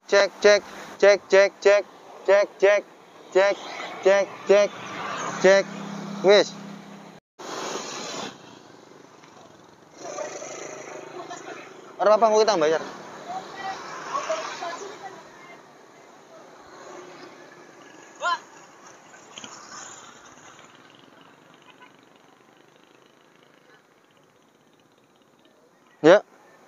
cek cek cek cek cek cek cek cek cek cek cek wis. Ora apa kita bayar. Ya.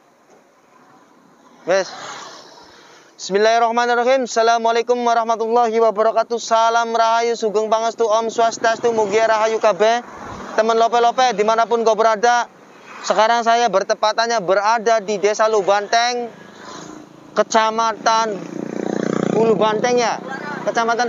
Wes. Bismillahirrahmanirrahim. Assalamualaikum warahmatullahi wabarakatuh. Salam rahayu sugeng pangestu Om Swastiastu mugi rahayu kabeh. Teman lope-lope dimanapun kau berada. Sekarang saya bertepatannya berada di Desa Lubanteng, Kecamatan Ulu Banteng ya. Kecamatan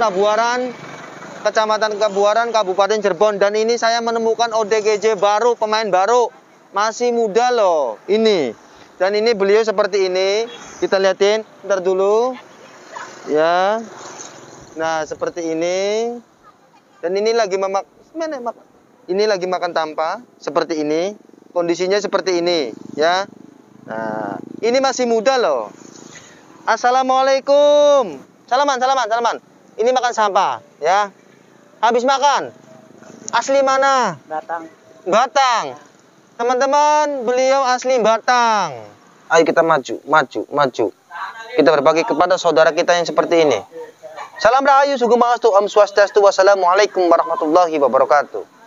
Kabuaran, Kabupaten Cirebon. Dan ini saya menemukan ODGJ baru, pemain baru. Masih muda loh ini. Dan ini beliau seperti ini. Kita liatin ntar dulu ya. Nah seperti ini. Dan ini lagi ini lagi makan tanpa. Seperti ini. Kondisinya seperti ini ya. Nah ini masih muda loh. Assalamualaikum. Salaman. Ini makan sampah ya. Habis makan. Asli mana? Batang. Teman-teman, beliau asli Batang. Ayo kita maju. Kita berbagi kepada saudara kita yang seperti ini. Salam rahayu, sugeng pangestu, Om Swastiastu, wassalamualaikum warahmatullahi wabarakatuh.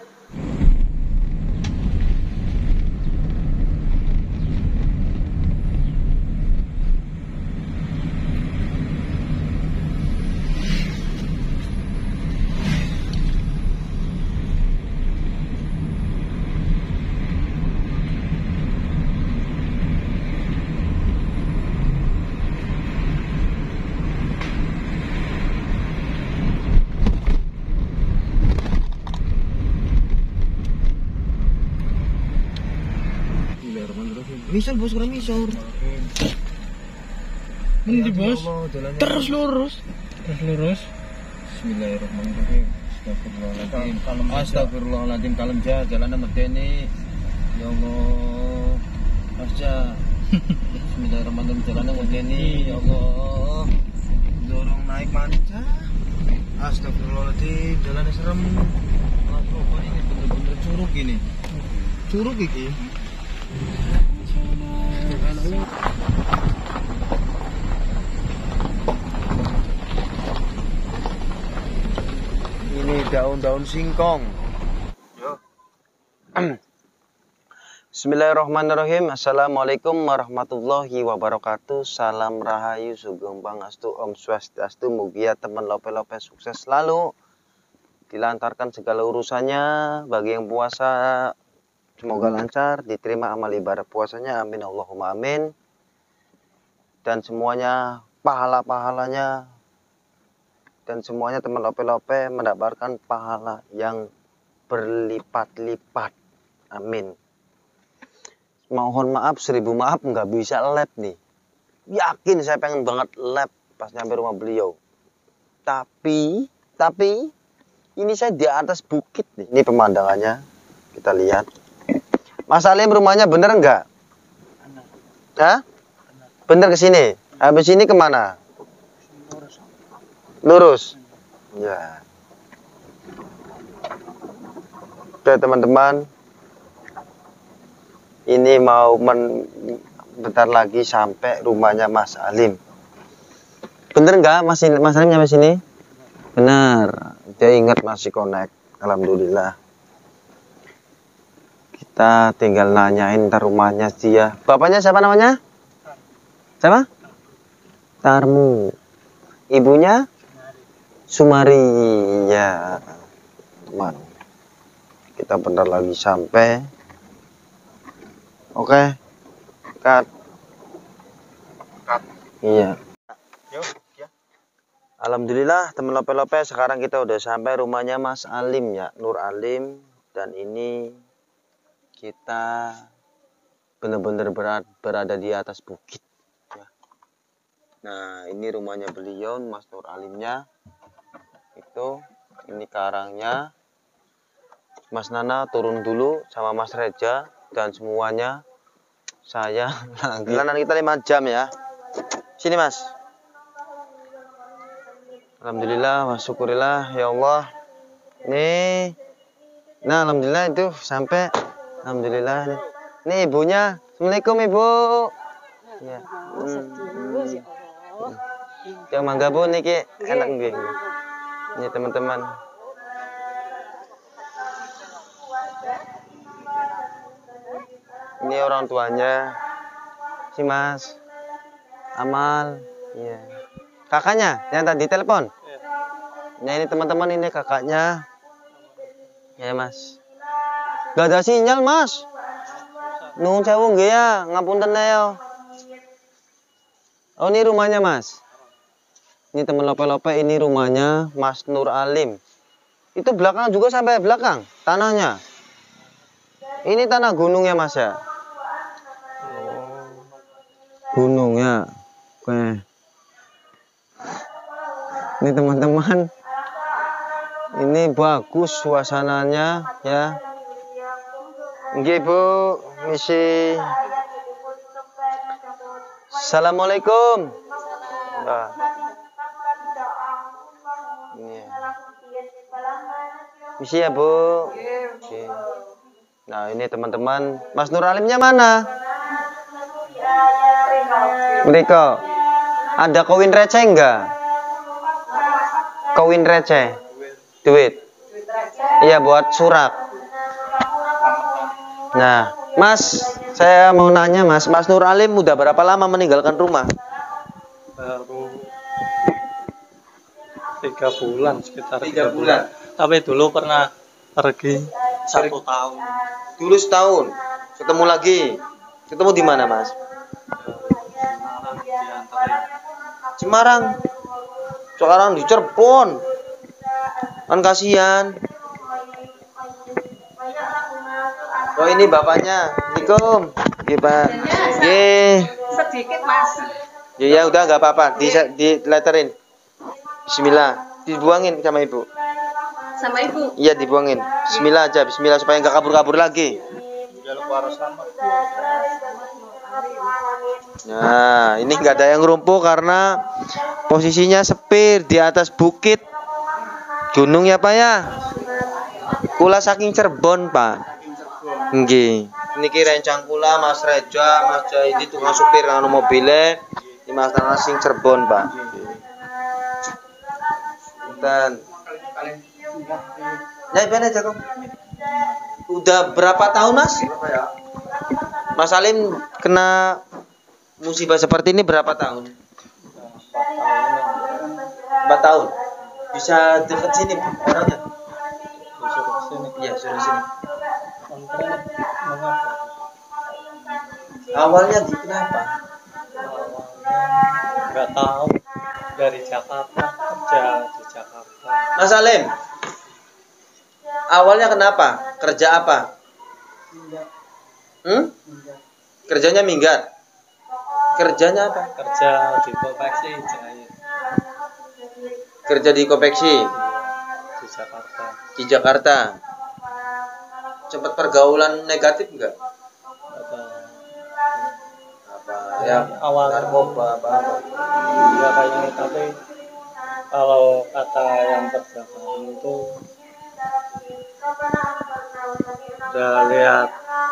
Misal bos, kurang misal. Ini bos. Terus lurus. Bismillahirrahmanirrahim. Astagfirullahaladzim. Kalem jalannya medeni. Ya Allah. Asja. Bismillahirrahmanirrahim. Jalannya medeni. Ya Allah. Dorong naik manca. Astagfirullahaladzim. Jalannya serem. Pokoknya ini bener-bener curug ini. Curug ini. Ini daun-daun singkong. Bismillahirrahmanirrahim. Assalamualaikum warahmatullahi wabarakatuh. Salam rahayu, sugeng pangestu, Om Swastiastu, mugi teman lope-lope sukses selalu. Dilancarkan segala urusannya. Bagi yang puasa, semoga lancar, diterima amal ibadah puasanya, amin Allahumma amin. Dan semuanya pahala-pahalanya, dan semuanya teman lope-lope mendapatkan pahala yang berlipat-lipat, amin. Mohon maaf, 1000 maaf, nggak bisa lab nih. Yakin saya pengen banget lab pas nyampe rumah beliau. Tapi ini saya di atas bukit nih. Ini pemandangannya, kita lihat. Mas Alim rumahnya bener nggak? Hah? Bener ke sini. Habis ini kemana? Lurus. Ya. Oke teman-teman. Ini mau bentar lagi sampai rumahnya Mas Alim. Bener nggak Mas Alim nyampe sini? Bener. Dia ingat masih connect. Alhamdulillah. Kita tinggal nanyain ntar rumahnya dia. Bapaknya siapa namanya? Siapa? Tarmu. Ibunya? Sumari. Ya. Teman. Kita bentar lagi sampai. Oke. Cut. Iya. Alhamdulillah teman lope-lope, sekarang kita udah sampai rumahnya Mas Alim ya, Nur Alim. Dan ini kita benar-benar berada di atas bukit ya. Nah ini rumahnya beliau, Mas Nur Alimnya. Itu ini karangnya. Mas Nana turun dulu sama Mas Reja dan semuanya. Saya lagi. Perjalanan kita 5 jam ya. Sini Mas. Alhamdulillah, wa syukurillah ya Allah. Nih. Nah, alhamdulillah itu sampai. Alhamdulillah nih. Nih ibunya. Assalamualaikum Ibu. Ya. Yang mangga Bu niki enak nggih. Ini teman-teman. Ini orang tuanya si Mas Amal, iya. Kakaknya yang tadi telepon. Nah ini teman-teman, ini kakaknya. Ya Mas. Gak ada sinyal Mas. Nuhun sewu nggih ya, ngapunten ya. Oh ini rumahnya Mas. Ini teman lope-lope, ini rumahnya Mas Nur Alim. Itu belakang juga sampai belakang tanahnya. Ini tanah gunungnya Mas ya. Gunung ya. Oke. Ini teman-teman. Ini bagus suasananya ya. Nggih Bu, misi. Assalamualaikum. Nah. Ini. Misi ya Bu. Oke. Nah ini teman-teman. Mas Nur Alimnya mana? Mereka ada koin receh enggak? Koin receh, duit. Iya buat surat. Nah, Mas, saya mau nanya Mas Nur Alim udah berapa lama meninggalkan rumah? Baru 3 bulan, sekitar 3 bulan. Tapi dulu pernah pergi 1 tahun. Dulu setahun. Ketemu lagi. Ketemu di mana Mas? Semarang. Sekarang di Cirebon. Kan kasihan. Oh ini bapaknya. Assalamualaikum. Nggih Pak. Nggih. Sedikit Mas. Ya udah nggak apa-apa. Di letterin. Bismillah. Dibuangin sama Ibu. Sama Ibu. Iya dibuangin. Bismillah aja. Bismillah supaya nggak kabur-kabur lagi. Nah, ini nggak ada yang rumpuh karena posisinya sepir di atas bukit gunung ya Pak ya. Kula saking Cirebon Pak. Nggih. Niki rencang kula Mas Reja, Mas Jaidi tukang supir kanggo mobile. Di Mas sing Cirebon Pak. Dan Nah, bener aja kok. Udah berapa tahun Mas? Mas Alim kena musibah seperti ini berapa tahun? 4 tahun. Bisa deket sini orangnya? Disuruh sini. Iya, suruh sini. Mengapa? Awalnya kenapa? Nggak tahu. Dari Jakarta, kerja di Jakarta. Mas Alim, awalnya kenapa? Kerja apa? Kerjanya minggat. Kerjanya apa? Kerja di konveksi jahit Kerja di konveksi di Jakarta. di Jakarta. Cepat pergaulan negatif enggak? Ada Apa ya? awal Narkoba apa? enggak kayaknya, tapi kalau kata yang kerja bareng itu udah lihat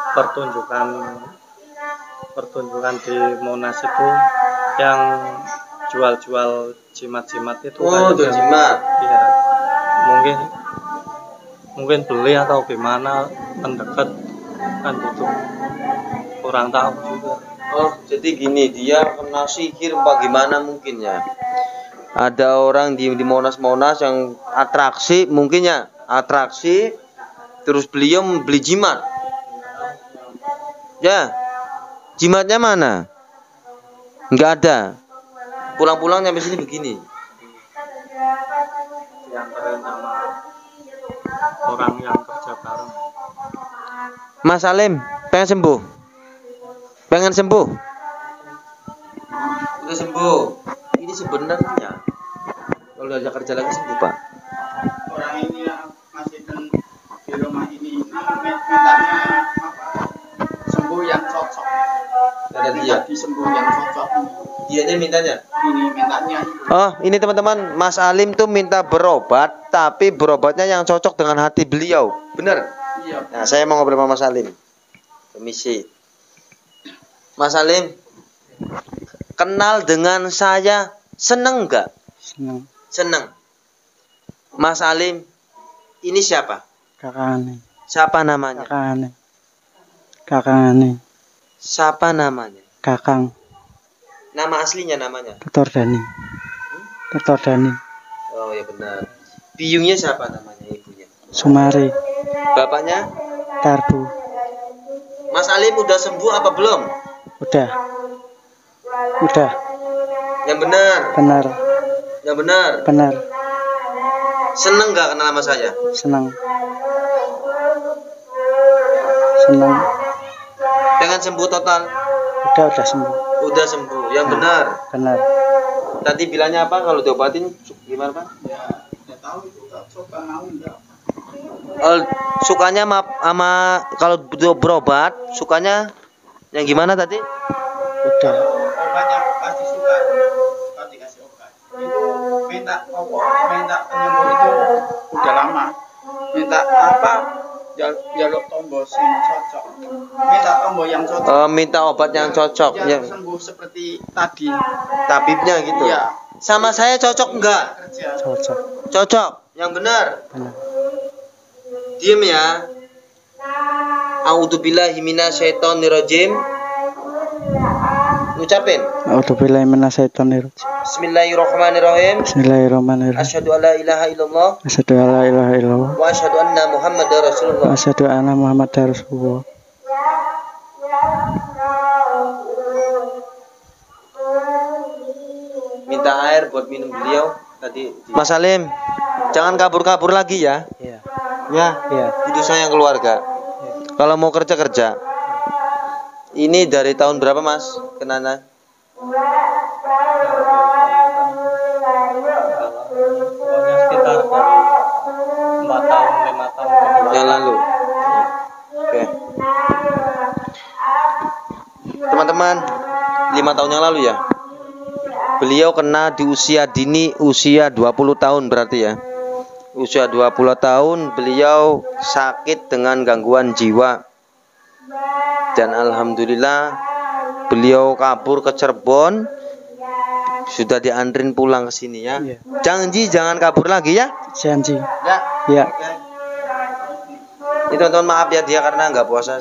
pertunjukan di Monas itu yang jual-jual jimat-jimat itu. Oh, jual jimat. Iya. Mungkin beli atau gimana, mendekat kan gitu. Kurang tahu juga. Oh, jadi gini, dia kena sihir apa gimana mungkin ya? Ada orang di Monas-Monas yang atraksi, mungkin ya, atraksi, terus beliau membeli jimat. Ya, jimatnya mana? Nggak ada. Pulang-pulang nyampe sini begini. Diantarin sama orang yang kerja bareng. Mas Alim, pengen sembuh? Pengen sembuh? Udah sembuh. Ini sebenarnya kalau ada kerja lagi sembuh Pak. Orang ini masih di rumah ini mintanya sembuh yang cocok. Ada dia. Disembuh yang cocok. Dianya mintanya. Ini mintanya itu. Oh, ini teman-teman, Mas Alim tuh minta berobat, tapi berobatnya yang cocok dengan hati beliau. Bener? Iya. Nah, saya mau ngobrol sama Mas Alim. Permisi. Mas Alim, kenal dengan saya, seneng nggak? Seneng. Seneng. Mas Alim, ini siapa? Kakakane. Siapa namanya? Kakakane. Kakakane. Siapa namanya? Kakang. Nama aslinya namanya? Tutor Dani. Tutor Dani. Oh ya benar. Biyungnya siapa namanya ibunya? Sumari. Bapaknya? Tarbu. Mas Alim udah sembuh apa belum? Udah. Udah. Yang benar. Benar. Yang benar. Benar. Seneng nggak kenal sama saya? Senang. Senang. Dengan sembuh total? Udah sembuh. Udah sembuh. Yang benar. Benar. Tadi bilangnya apa kalau diobatin gimana Pak? Ya, udah tahu itu coba mau enggak. Sukanya sama kalau berobat sukanya yang gimana tadi? Udah. Obatnya pasti suka. Kalau dikasih obat. Itu minta penyembuh itu udah lama. Minta apa? Jaluk tombol sing cocok. Minta tombol yang cocok. Minta obat yang cocok. Yang sembuh seperti tadi. Tabibnya gitu. Iya. Sama saya cocok enggak? Kerja. Cocok. Cocok. Yang benar. Benar. Diem ya. A'udzubillahi minasyaitonirrajim. Ucapin. A'udzubillahi minasyaitonir rajim. Bismillahirrahmanirrahim. Bismillahirrahmanirrahim. Asyhadu alla ilaha illallah Asyhadu an la ilaha illallah. wa asyhadu anna Muhammadar Wa Rasulullah. asyhadu anna Muhammadar Rasulullah. Minta air buat minum beliau tadi. Mas Salim, jangan kabur-kabur lagi ya. Iya. Ya, Iya. itu sayang keluarga. Kalau mau kerja kerja. Ini dari tahun berapa Mas? Kenana? Pokoknya sekitar dari 4 tahun 5 tahun Yang lalu. Oke. Teman-teman, 5 tahun yang lalu ya. Beliau kena di usia dini, usia 20 tahun berarti ya. Usia 20 tahun beliau sakit dengan gangguan jiwa. Dan alhamdulillah beliau kabur ke Cirebon. Sudah diantrin pulang ke sini ya. Iya. Jangan kabur lagi ya. Janji. Ya. Ya. Oke. Ini teman-teman maaf ya dia karena nggak puasa.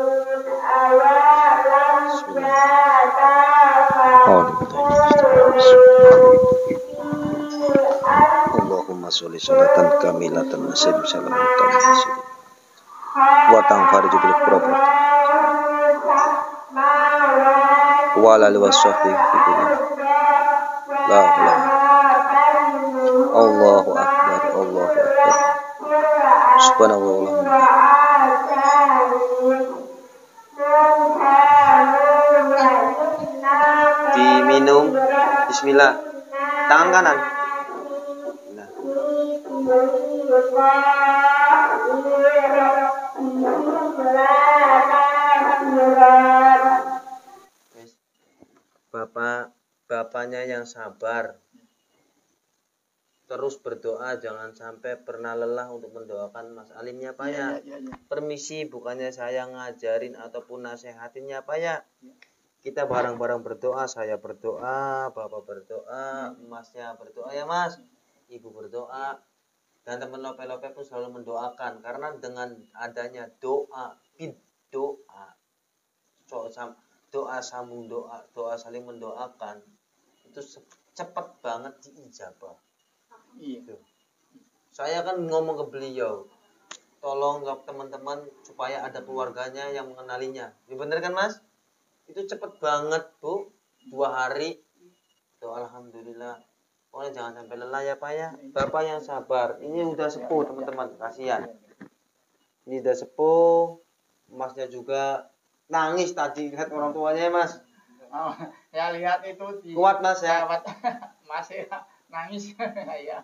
Allahumma sholli sholatan kamilatan nasyhadu salamun tayyib wa tanfariju bil qurbat wa la wasahbi la ilaha Allahu akbar Allahu akbar subhanallah. Diminum. Bismillah. Tangan kanan. Nah. Bapaknya yang sabar. Terus berdoa, jangan sampai pernah lelah untuk mendoakan Mas Alimnya Pak ya. Permisi, bukannya saya ngajarin ataupun nasehatinnya Pak ya. Kita bareng-bareng berdoa, saya berdoa, Bapak berdoa, Masnya berdoa ya Mas, Ibu berdoa, dan teman lope-lope pun selalu mendoakan. Karena dengan adanya doa, doa sambung doa saling mendoakan, itu cepat banget diijabah. Iya. Saya kan ngomong ke beliau, tolong ke teman-teman supaya ada keluarganya yang mengenalinya. Ini bener kan Mas? Itu cepet banget Bu, 2 hari. Tuh alhamdulillah. Pokoknya jangan sampai lelah ya Pak ya. Bapak yang sabar. Ini udah sepuh teman-teman, kasihan. Ini udah sepuh. Masnya juga nangis tadi lihat orang tuanya ya Mas. Oh, ya lihat itu di Kuat Mas ya. Masih nangis ya.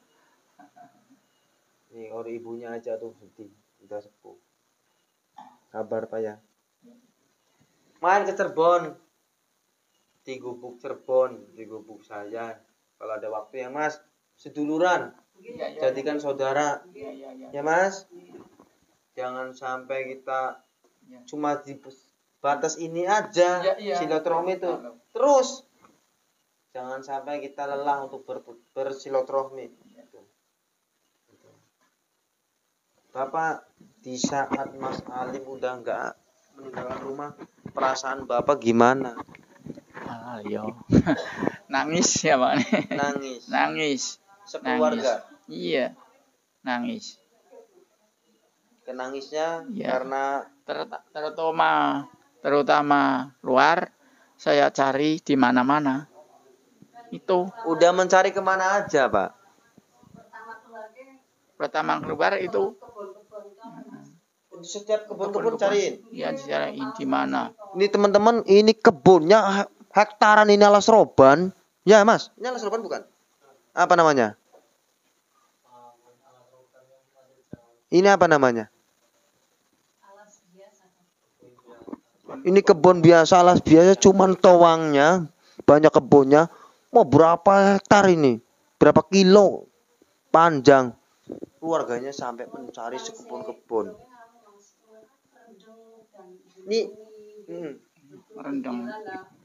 Nih orang ibunya aja tuh sedih, udah sepuh. Sabar Pak ya. Main ke Cirebon. di Gubuk Cirebon, di Gubuk saya. Kalau ada waktu ya Mas, seduluran, jadikan saudara, ya Mas. Jangan sampai kita cuma di batas ini aja, silaturahmi itu terus. Jangan sampai kita lelah untuk bersilaturahmi. Bapak, di saat Mas Alim udah nggak meninggalkan rumah, perasaan Bapak gimana? Yo. Nangis ya Pak. Nangis. Sekeluarga. Iya. Nangis. Kenangisnya Ya. karena terutama luar saya cari di mana-mana. Itu udah mencari kemana aja, Pak? pertama keluar itu Di setiap kebun-kebun cariin. ya dicariin di mana. Ini teman-teman, ini kebunnya hektaran, ini alas roban. Ya Mas, ini alas roban bukan? Apa namanya? Ini apa namanya? Ini kebun biasa, alas biasa, cuman toangnya, banyak kebunnya. Mau berapa hektar ini? Berapa kilo panjang? Keluarganya sampai mencari sekebun-kebun. Ini Rendang.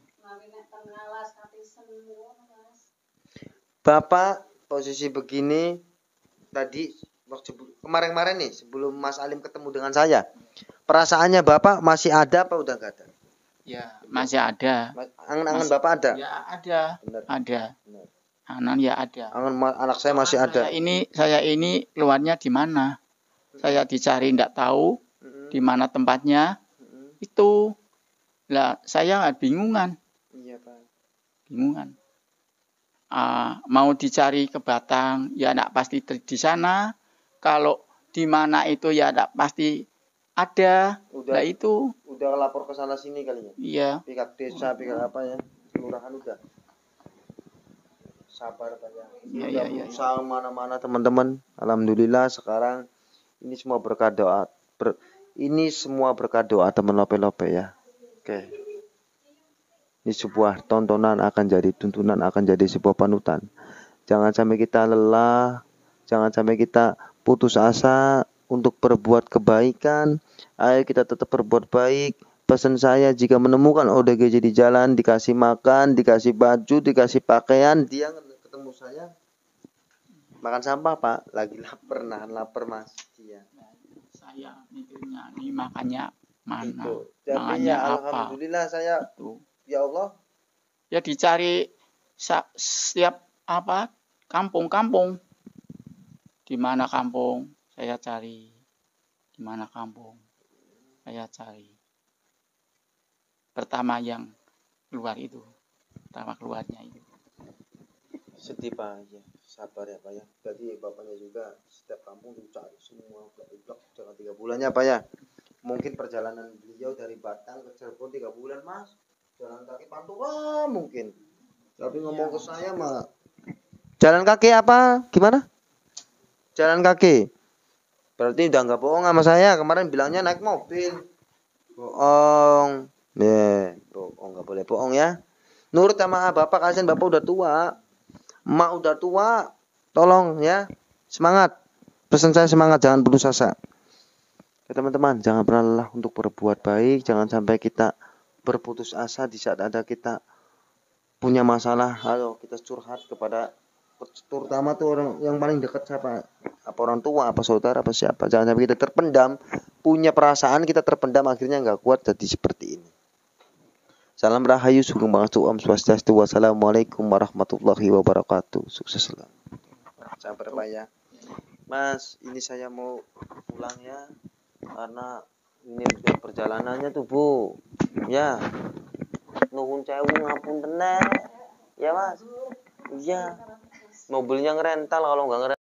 Bapak posisi begini tadi kemarin-kemarin nih sebelum Mas Alim ketemu dengan saya, perasaannya Bapak masih ada apa udah nggak ada? Ya, masih ada. Angan-angan Bapak ada? Ya, ada. Benar. Ada. Benar. Angan ya ada. Anak saya masih ada. Saya ini keluarnya di mana? Saya dicari tidak tahu di mana tempatnya. Itu lah saya bingungan. Iya Pak. Bingungan. Mau dicari ke Batang ya tidak pasti di sana. Kalau di mana itu ya tidak pasti ada. Nah itu. Udah lapor ke sana sini kalinya. Iya. Pihak desa, pihak apa ya? Kelurahan udah. Sabar Pak ya. Iya. Berusaha mana-mana teman-teman. Alhamdulillah sekarang ini semua berkah doa. Ini semua berkah doa teman lope-lope ya. Oke. Ini sebuah tontonan akan jadi tuntunan, akan jadi sebuah panutan. Jangan sampai kita lelah, jangan sampai kita putus asa untuk berbuat kebaikan. Ayo kita tetap berbuat baik. Pesan saya, jika menemukan ODGJ di jalan, dikasih makan, dikasih baju, dikasih pakaian, dia ketemu saya makan sampah Pak, lagi lapar, nahan lapar Mas. Dia. Saya mikirnya ini makannya mana? Gitu. Jadi Makannya ya, apa? alhamdulillah saya, Itu. ya Allah. Ya dicari setiap kampung-kampung. Di mana kampung saya cari. Di mana kampung saya cari. Pertama yang keluar itu. Pertama keluarnya itu. Sedih Pak, ya. Sabar ya Pak ya. Jadi bapaknya juga setiap kampung dicari semua blok dengan 3 bulannya Pak ya. Mungkin perjalanan beliau dari Batang ke Cirebon 3 bulan Mas. Jalan kaki Pantura mungkin. Tapi ngomong ke saya mah jalan kaki apa? Gimana? Jalan kaki. Berarti udah nggak bohong sama saya. Kemarin bilangnya naik mobil. Bohong. Bohong, nggak boleh bohong ya. Nurut sama Bapak, kasihan Bapak udah tua. Emak udah tua. Tolong ya. Semangat. Pesan saya semangat, jangan putus asa. Ya, teman-teman, jangan pernah lelah untuk berbuat baik. Jangan sampai kita berputus asa di saat ada kita punya masalah. Ayo kita curhat kepada, terutama tuh orang yang paling dekat siapa? Apa orang tua, apa saudara, apa siapa. Jangan sampai kita terpendam. Punya perasaan kita terpendam, akhirnya nggak kuat jadi seperti ini. Salam Rahayu, Sugeng Pangastu, Om Swastiastu, wassalamualaikum warahmatullahi wabarakatuh. Sukses selalu. Sabar Pak ya. Mas, ini saya mau pulang ya. Karena ini perjalanannya tuh Bu. Ya. Nuhun sewu ngapunten. Ya Mas. Iya. Mobilnya ngerental, kalau nggak ngerental